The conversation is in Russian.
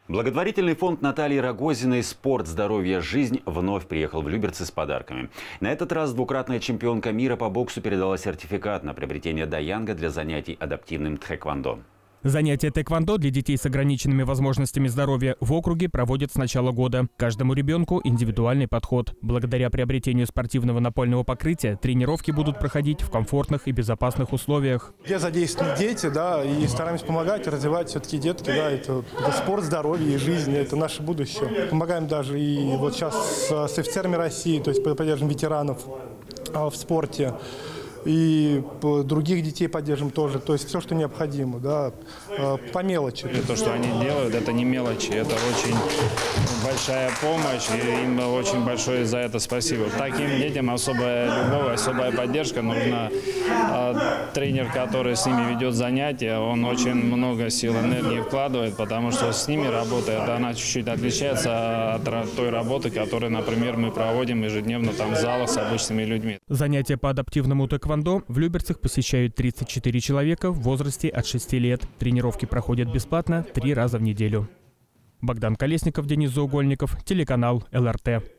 Благотворительный фонд Натальи Рогозиной «Спорт, здоровье, жизнь» вновь приехал в Люберцы с подарками. На этот раз двукратная чемпионка мира по боксу передала сертификат на приобретение даянга для занятий адаптивным тхэквондо. Занятия тэквондо для детей с ограниченными возможностями здоровья в округе проводят с начала года. Каждому ребенку индивидуальный подход. Благодаря приобретению спортивного напольного покрытия тренировки будут проходить в комфортных и безопасных условиях. Где задействованы дети, да, и стараемся помогать, развивать все-таки детки, да, это спорт, здоровье и жизнь, это наше будущее. Помогаем даже и вот сейчас с офицерами России, то есть поддерживаем ветеранов в спорте. И других детей поддержим тоже. То есть все, что необходимо, да, по мелочи. То, что они делают, это не мелочи, это очень большая помощь, и им очень большое за это спасибо. Таким детям особая любовь, особая поддержка нужна. Тренер, который с ними ведет занятия, он очень много сил, энергии вкладывает, потому что с ними работает, она чуть-чуть отличается от той работы, которую, например, мы проводим ежедневно там в залах с обычными людьми. Занятия по адаптивному тэквондо в Люберцах посещают 34 человека в возрасте от 6 лет. Тренировки проходят бесплатно 3 раза в неделю. Богдан Колесников, Денис Заугольников, телеканал ЛРТ.